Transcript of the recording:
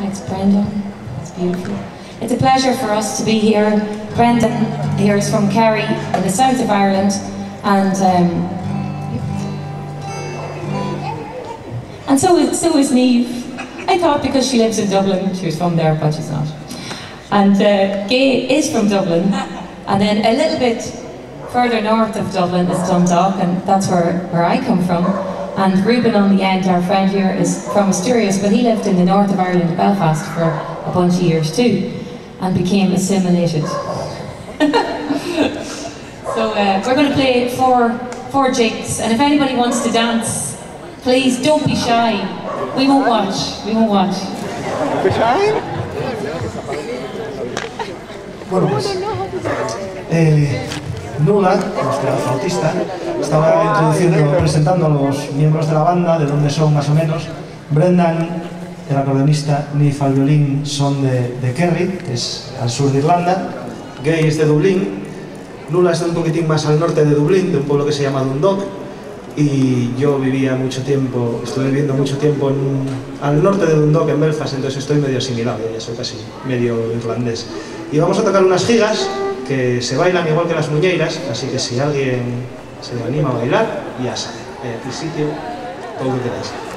Thanks, Brendan. That's beautiful. It's a pleasure for us to be here. Brendan here is from Kerry in the south of Ireland, and so is Niamh. I thought because she lives in Dublin, she was from there, but she's not. And Gay is from Dublin, and then a little bit further north of Dublin is Dundalk, and that's where I come from. And Ruben on the end, our friend here, is from Asturias, but he lived in the north of Ireland, Belfast, for a bunch of years too, and became assimilated. So we're going to play four jigs, and if anybody wants to dance, please don't be shy. We won't watch. We won't watch. ¿Be shy? Bueno, pues Nula, nuestra flautista, estaba introduciendo, presentando a los miembros de la banda, de dónde son más o menos. Brendan, el acordeonista, Niamh al violín, son de Kerry, que es al sur de Irlanda. Gay es de Dublín. Nula está un poquitín más al norte de Dublín, de un pueblo que se llama Dundalk. Y yo estuve viviendo mucho tiempo al norte de Dundalk, en Belfast, entonces estoy medio asimilado, ya soy casi medio irlandés. Y vamos a tocar unas gigas que se bailan igual que las muñeiras, así que si alguien se le anima a bailar, ya sabe, hay aquí sitio, todo lo que queráis.